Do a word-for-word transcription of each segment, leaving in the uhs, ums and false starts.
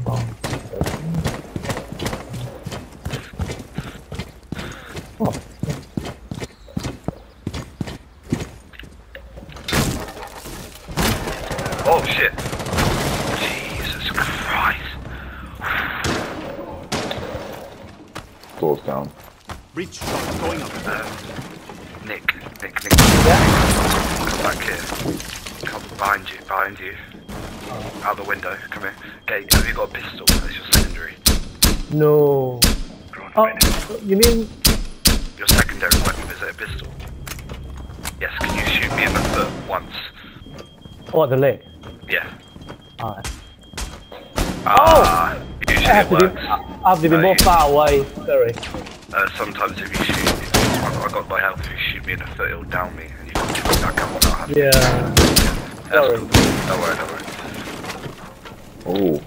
Oh. Oh. Oh shit! Jesus Christ! Doors down. Breach shot going up. Um, Nick, Nick, Nick. Yeah. Come back here. Come behind you, behind you. Out the window. Come here. Okay, have you got a pistol as your secondary? No. Oh, you mean? Your secondary weapon is it a pistol? Yes. Can you shoot me in the foot once? Oh, the leg. Yeah. Alright. Ah, oh! Usually I have it to works. be, I have to be No, more you- far away. Sorry. Uh, sometimes if you shoot, I, I got my health. If you shoot me in the foot, it'll down me, and you can get me back up without having. Yeah. That's Sorry. cool. Don't worry, don't worry. Oh.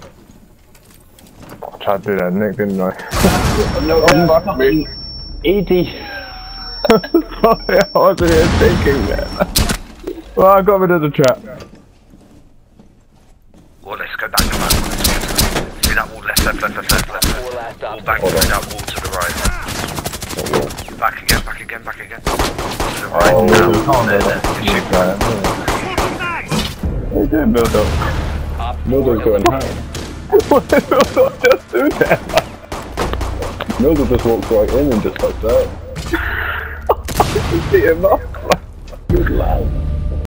I tried to do that, Nick, didn't I? No, fuck me. eighty. Sorry, I wasn't even thinking that. Well, I got rid of the trap. Well, let's go back to that. See that wall? Left, left, left, left, left, left. Wall back through that wall to the right. Back again, back again, back again. To the right Oh, now. There, there. Shoot. They did build up. Mildred's going home. What did Mildred just do that? Mildred just walked right in and just like that. You see him up? Good lad.